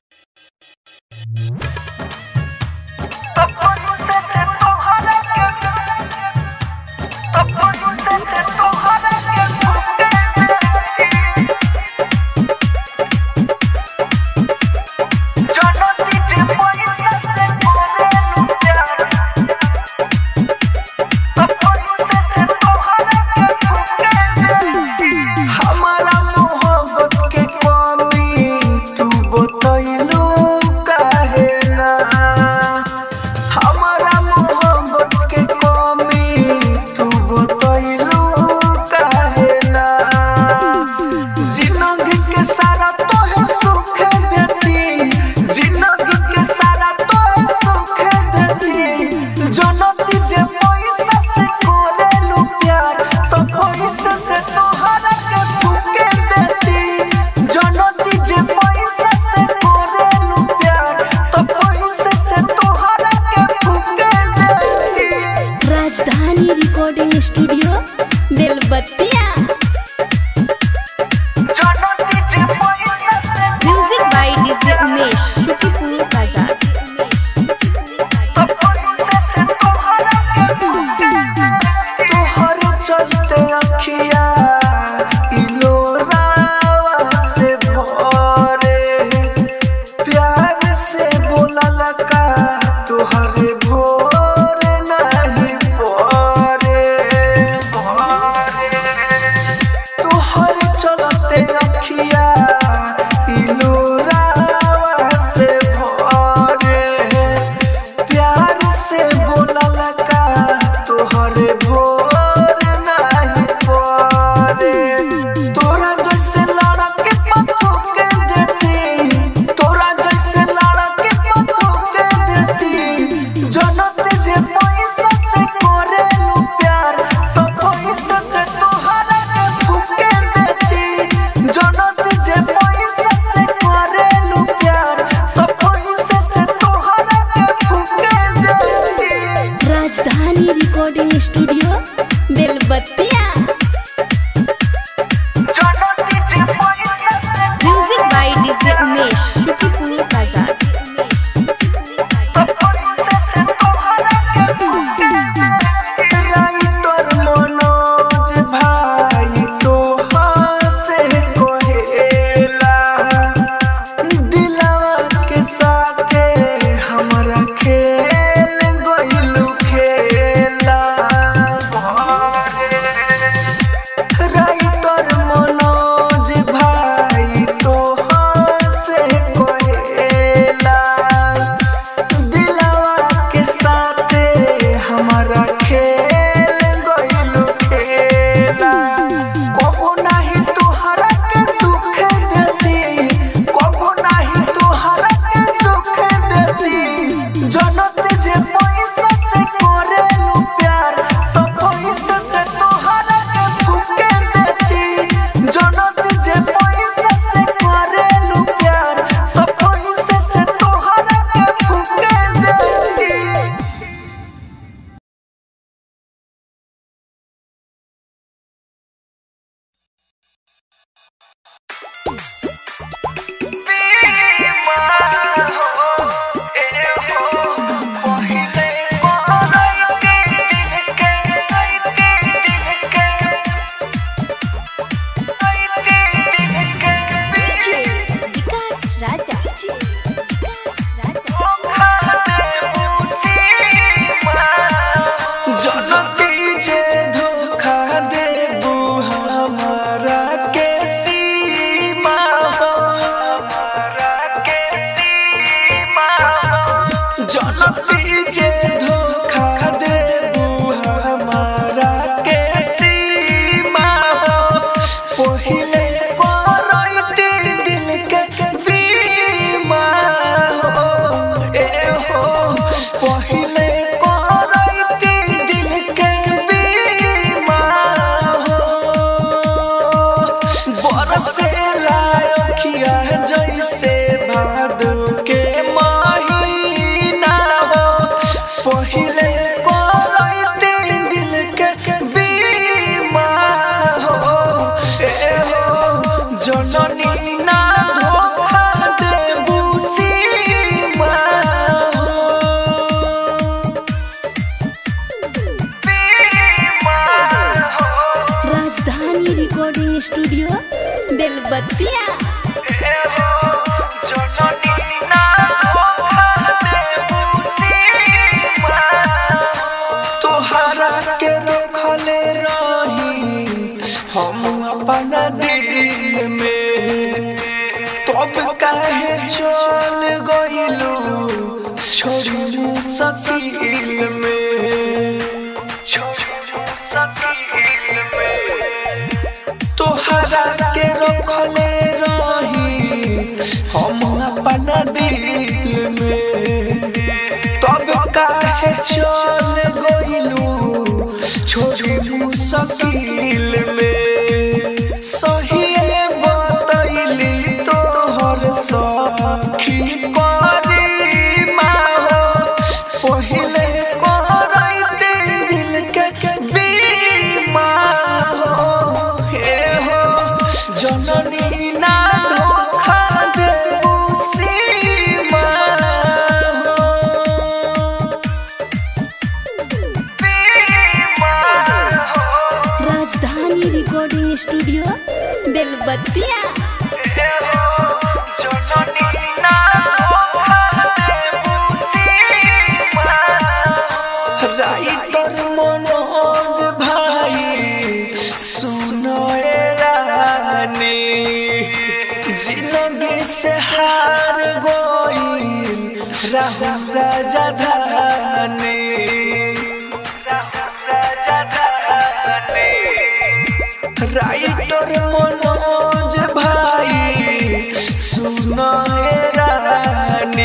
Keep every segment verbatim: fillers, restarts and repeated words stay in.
हमारा मोहब्बत के कमी तू बतैलू काहे चल गइलू छोड़ी मुश्किल में तोहरा के रखले रही हम अपना दिल में तब काहे चल गइलू छोड़ी मुश्किल में सही बतैली तोहर सखी करी माहो पहिले करैते दिल के बीमा हो हे हो जननी ना धोखा देबू Seema Rajdhani recording studio Belbattiya writer Manoj भाई सुनो रानी जिंदगी से हार गई राहुल राजा धानी राइटर मनोज भाई सुनो रानी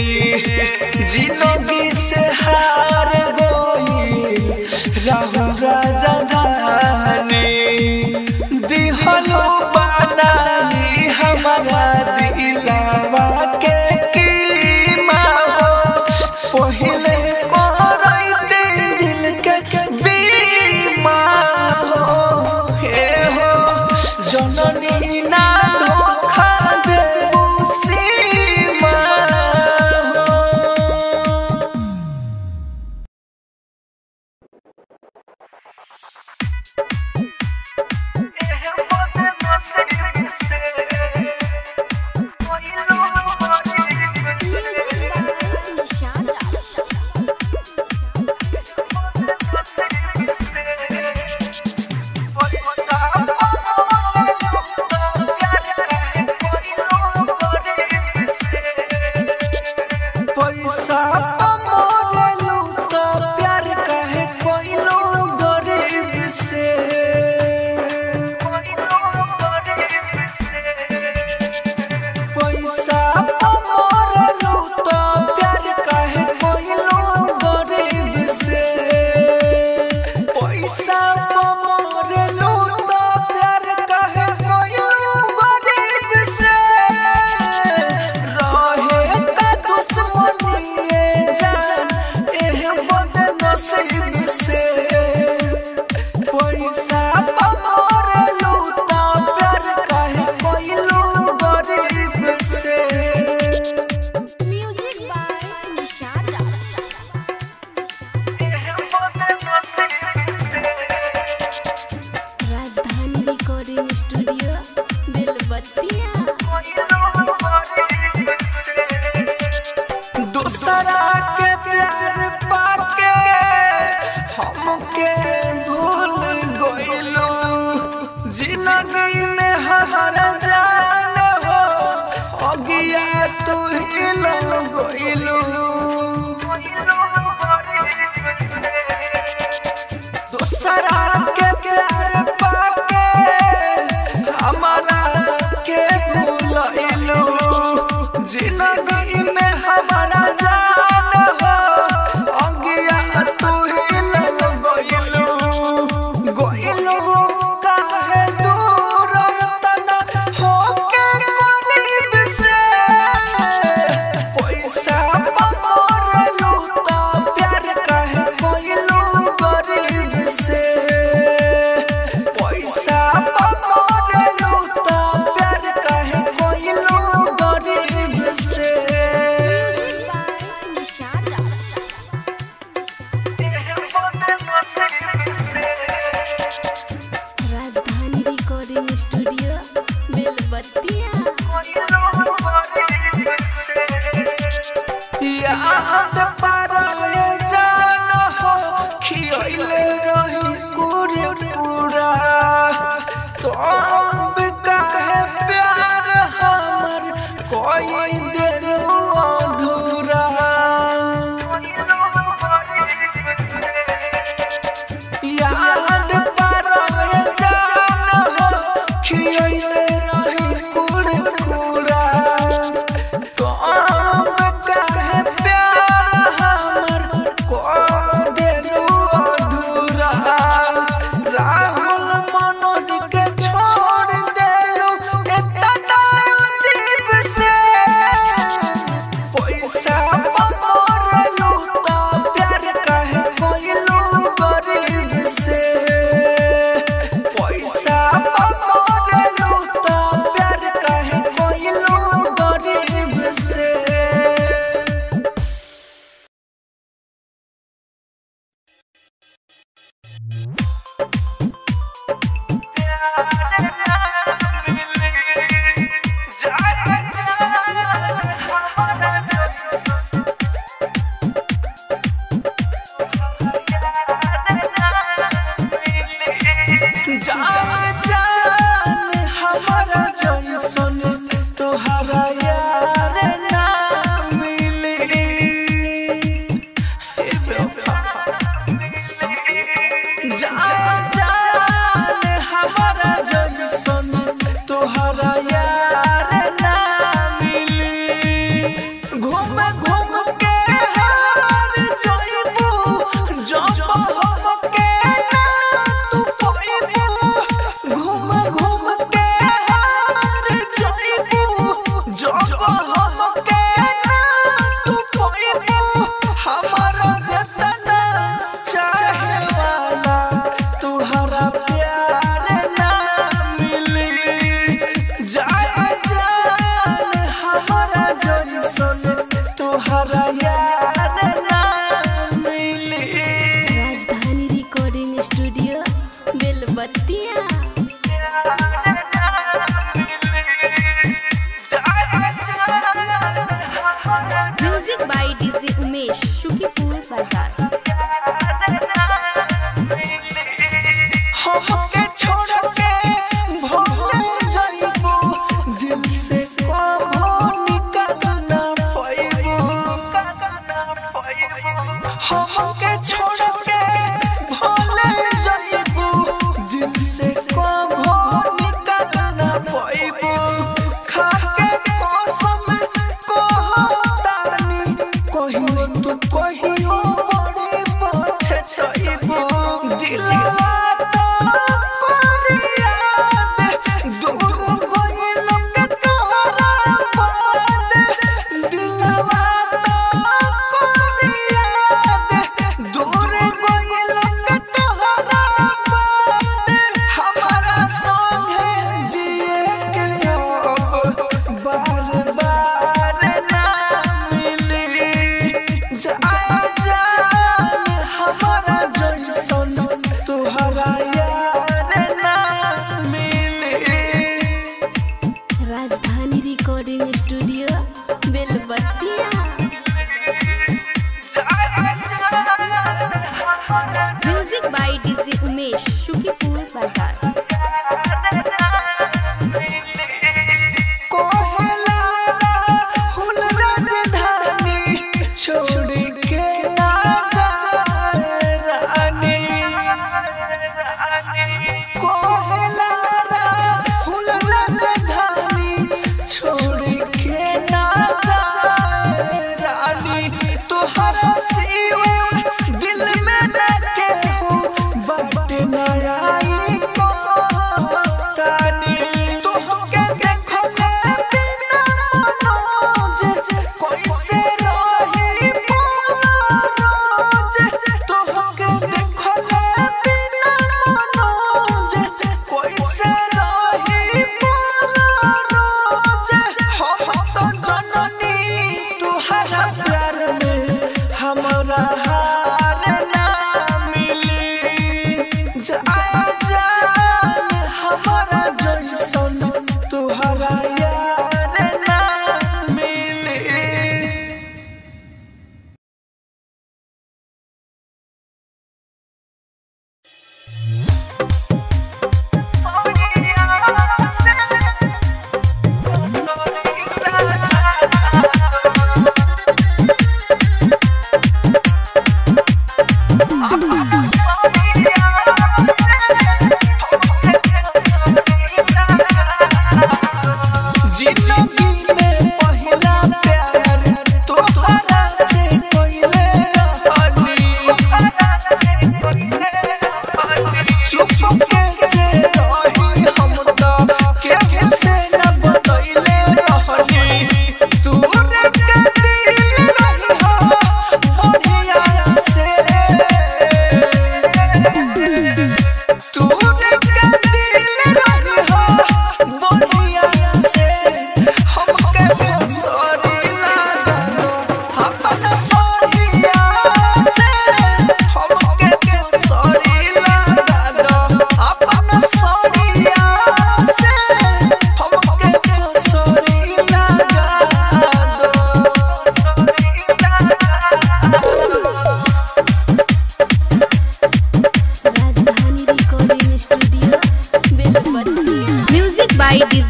जिंदगी से हार गई राहुल राजा धानी दिहलो बनानी हमारा दिलवा के कीमा हो पहिले करैते दिल के बीमा हो हे हो जननी ना धोखा देबू सीमा पैसा मोरेलू तो प्यार काहे कोइलो गरीब से पैसा मोरेलू तो प्यार काहे कोइलो गरीब से पैसा मोरेलू तो प्यार काहे कोइलो गरीब से रहे ता दुश्मनी जान एह बदनसीब से पैसा मोरेलू तो प्यार काहे कोइलो गरीब से म्यूजिक बाय निशाद राज राजधानी रिकॉर्डिंग स्टूडियो बेलबत्तिया दूसरा के प्यार पाके हमके भूल गइलू जिंदगी में हर जान हो अगिया तू ही लग गइलू दूसरा के प्यार पाके हमारा के भूलइलू जिंदगी में हमारा जान हो अगिया तू ही लग गइलू गइलू काहे दूर तना होके करीब से पैसा मोरेलू तो प्यार काहे कोइलू गरीब से पैसा मोरेलू तो प्यार काहे कोइलू गरीब से देलू अधूरा। याद पारोए जान हो खियले रही कुड़कुड़ा। तुम काहे प्यार हमर को देलू अधूरा। राहुल मनोज के छोड़ देलू इतना अजीब से। पैसा मरलू तो प्यार काहे कोइलू गरीब से। पैसा मरलू तो प्यार काहे कोइलू गरीब से। जान जान हमारा जैसन तोहरा यार ना मिली। जान जान हमारा जैसन तोहरा यार ना मिली। घूम घूम के हार जाइबू जब हमके ना तू पाइबू। घूम घूम के हार जाइबू जब हमके ना तू पाइबू। हमारा जितना चाहे वाला तुहरा प्यार ना मिली। जान जान हमारा जैसन तुहरा यार ना मिली। Rajdhani recording studio Belbattiya. Music by DJ Umesh Shukipur Bazar. हमके छोड़ के भूल जाइबू दिल से कबो निकल ना पाइबू। हमके छोड़ के भूल जाइबू दिल से कबो निकल ना पाइबू। खा के कसम कहतानी कहियो तू कहियो बड़ी पछताइबू। दिलवा जान जान हमारा जैसन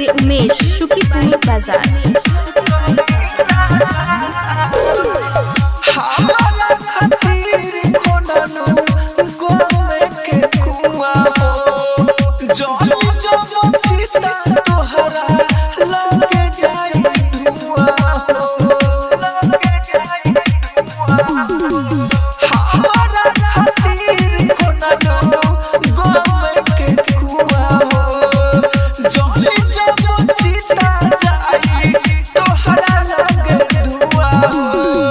डीजे उमेश शुकीपुर बाजार। हमारा खातिर खोनलू गोमे के कुआं हो जो जो चीता तोहरा लगे जाए धुआं हो लगे जाए धुआं। हमारा खातिर खोनलू गोमे के कुआं हो जो जो चीता जाए तोहरा लगे धुआं हो।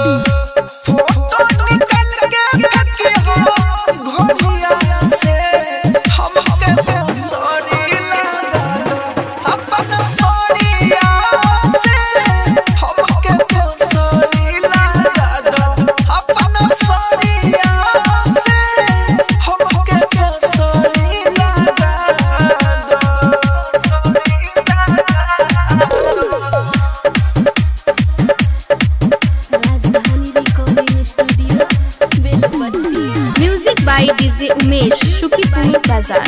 Music by DJ Umesh Shukipur Bazar.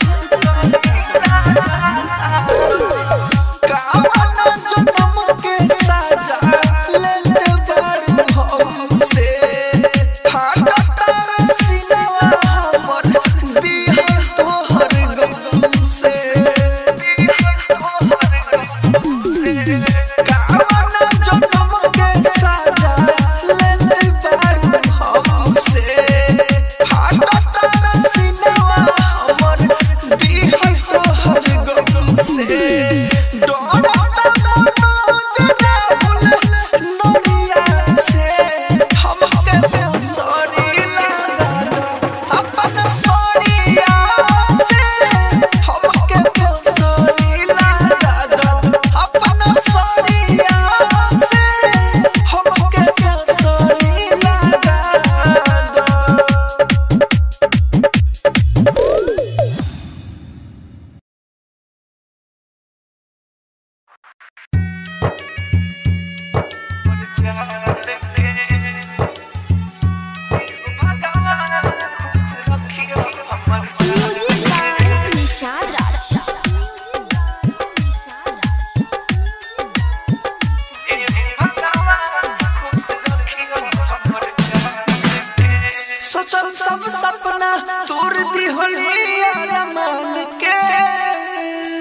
सोचल सब सपना तोर दी होली अरमान के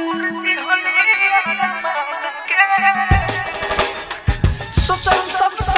सोचल सब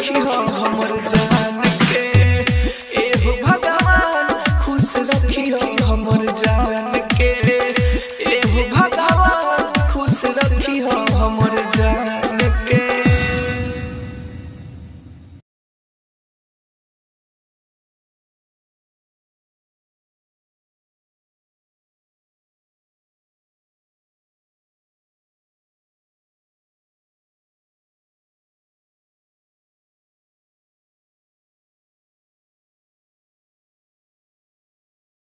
रखी हो हमर जान के।